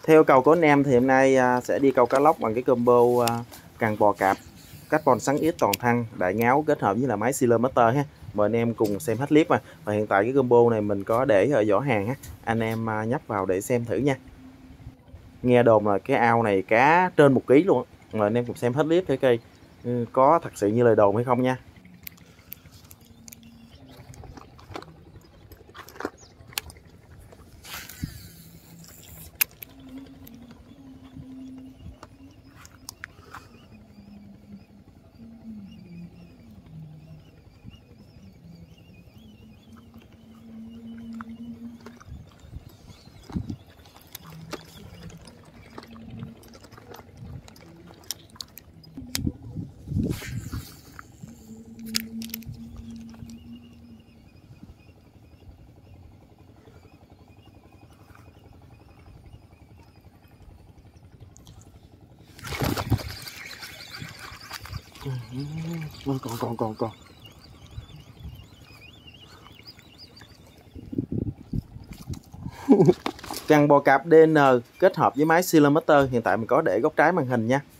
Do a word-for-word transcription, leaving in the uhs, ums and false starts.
Theo cầu của anh em thì hôm nay à, sẽ đi câu cá lóc bằng cái combo à, càng bò cạp, carbon xoắn ít toàn thân, đại ngáo kết hợp với là máy Sealer Master ha. Mời anh em cùng xem hết clip. À. Và hiện tại cái combo này mình có để ở giỏ hàng ha. Anh em à, nhấp vào để xem thử nha. Nghe đồn là cái ao này cá trên một ký luôn. Mời anh em cùng xem hết clip thử coi ừ, có thật sự như lời đồn hay không nha. Còn còn còn còn Càng bò cạp đê en kết hợp với máy Sealer Master. Hiện tại mình có để góc trái màn hình nha.